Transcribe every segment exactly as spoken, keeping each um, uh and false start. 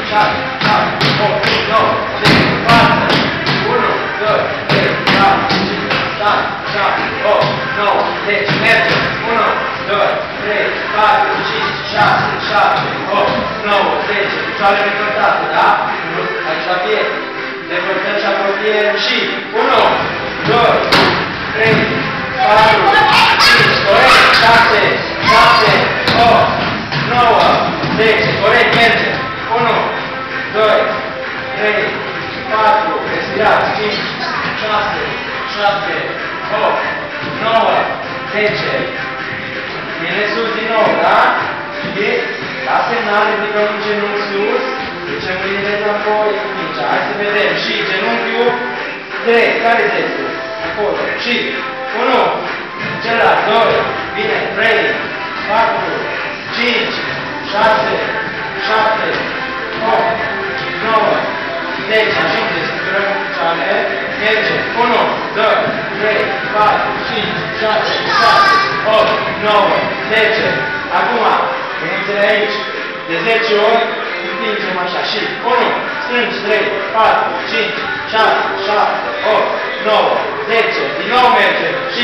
șase, șapte, opt, nouă, zece, față. unu, doi, trei, patru, cinci, șase, șapte, opt, nouă, zece, merge. unu, doi, trei, patru, cinci, șase, șapte, opt, nouă, zece. Picioarele recortate, da? Aici la piept. Recortăm și apropiem și unu, doi, trei, patru, cinci, corect, șase, șapte, opt, nouă, zece, corect, merge. unu, doi, trei, patru, respirați, cinci, șase, șapte, opt, nouă, zece. Bine sus din nou, da? Și la semnal ridicăm un genunchi sus, ducem mâinile înapoi, mici. Hai să vedem. Și genunchiul drept. Care este? Acolo. Și unu, celălalt, doi, bine, trei, patru, cinci, șase, șapte, opt, nouă, zece. Ajunge, structurăm cu picioarele. Merge. unu, doi, trei, patru, cinci, șase, șapte, opt, nouă, zece. Acum, mâinile aici, de zece ori, împingem așa. Și unu, strângi, trei, patru, cinci, șase, șapte, opt, nouă, zece. Din nou merge. Și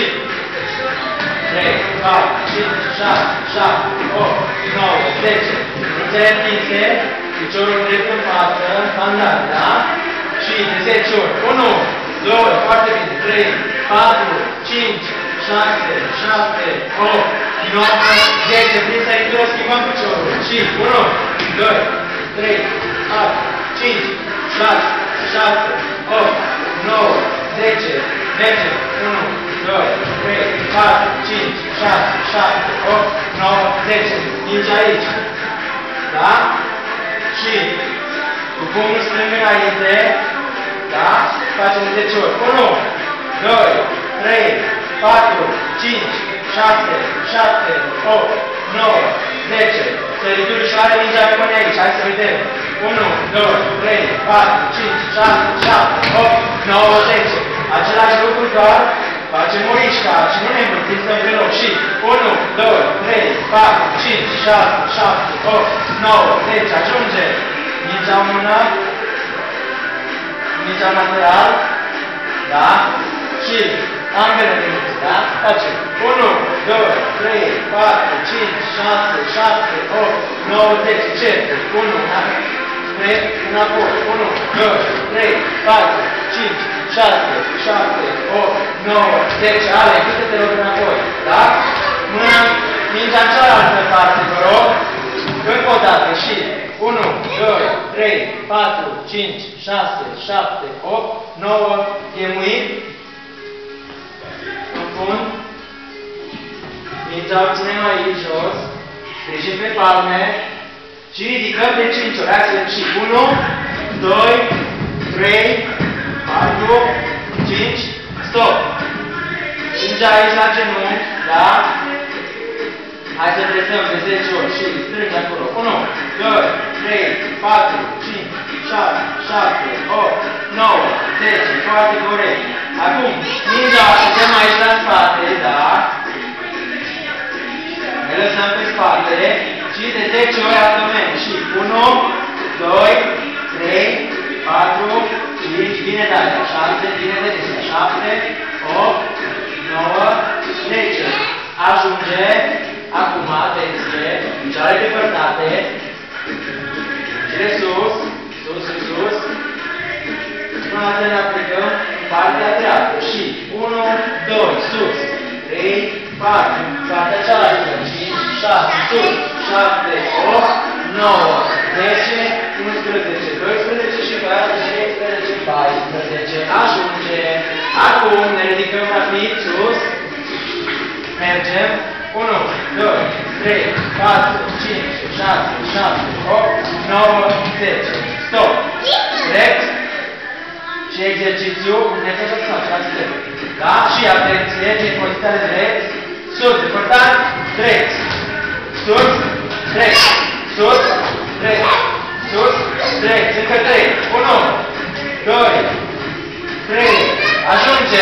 trei, patru, cinci, șase, șapte, opt, nouă, zece. Mâinile întinse, piciorul drept în față, bandare, da? Și de zece ori. unu, doi, foarte bine. trei, patru, cinci, șase, șapte, opt, nouă, zece. Prin săritură schimbăm piciorul. Și unu, doi, trei, patru, cinci, șase, șapte, opt, nouă, zece. Merge. unu, doi, trei, patru, cinci, șase, șapte, opt, nouă, zece. Minge aici. Da? Și cu pumnul strâng înainte. Da? Facem de zece ori. unu, doi, trei, patru, cinci, șase, șapte, opt, nouă, zece. Sărituri și are mingea până aici. Hai să vedem. unu, doi, trei, patru, cinci, șase, șapte, opt, nouă, zece. Același lucru, doar facem o isca și nu ne învârtim, stăm pe loc. Și unu, doi, trei, patru, cinci, șase, șapte, opt, nouă, zece. Ajunge. Mingea în mână. Mingea lateral. Da? Și ambele de mână. Da? Facem. unu, doi, trei, patru, cinci, șase, șapte, opt, nouă, zece. Cercuri. unu, spre înapoi. unu, doi, trei, patru, cinci, șase, șapte, opt, nouă, zece. Ale, câte te rog înapoi. Da? Mâna, mingea în cealaltă parte, vă rog. Încă o dată. Și unu, doi, trei, patru, cinci, șase, șapte, opt, nouă. E mâini. În fund. Mingea o ținem aici jos. Sprijin pe palme. Și ridicăm de cinci ori. Hai să vedem. Și unu, doi, trei, patru, cinci, stop. Mingea aici la genunchi. Da? Hai să presăm de zece ori. Și strângi acolo. unu, doi, trei, patru, cinci, șase, șapte, opt, nouă, zece. Foarte corect. Acum, mingea o așezăm aici la spate. Da? Ne lăsăm pe spate. Și de zece ori abdomen. Și unu, doi, trei, patru, cinci, bine dale. șase, bine de niște. șapte, opt, nouă, zece. Ajunge. Acum, atenție. Picioarele depărtate. Cele sus. Sus, sus, sus. Până să ne aplicăm partea dreaptă. Și unu, doi, sus. trei, patru, partea cealaltă. cinci, șase, sus. șapte, opt, nouă, zece, unsprezece, doisprezece și treisprezece, paisprezece. Ajunge. Acum ne ridicăm rapid sus. Mergem. unu, doi, trei, patru, cinci, șase, șapte, opt, nouă, zece. Stop. Drept. Și exercițiu. Puteți să faceți drept. Da? Și atenție. Ce poziția de drept. Sus. Depărtat. Drept. Sus. Drept. Sus. Drept. Sus. Drept. Încă trei. unu, doi, trei. Ajunge.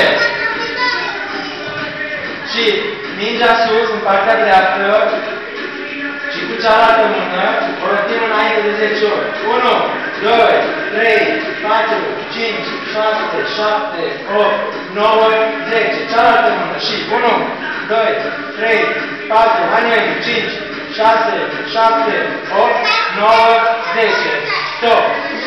Și mingea sus în partea dreaptă și cu cealaltă mână, o rotim înainte de zece ori. unu, doi, trei, patru, cinci, șase, șapte, opt, nouă, zece. Cealaltă mână și unu, doi, trei, patru, hai noi, cinci, șase, șapte, opt, nouă, zece. Stop!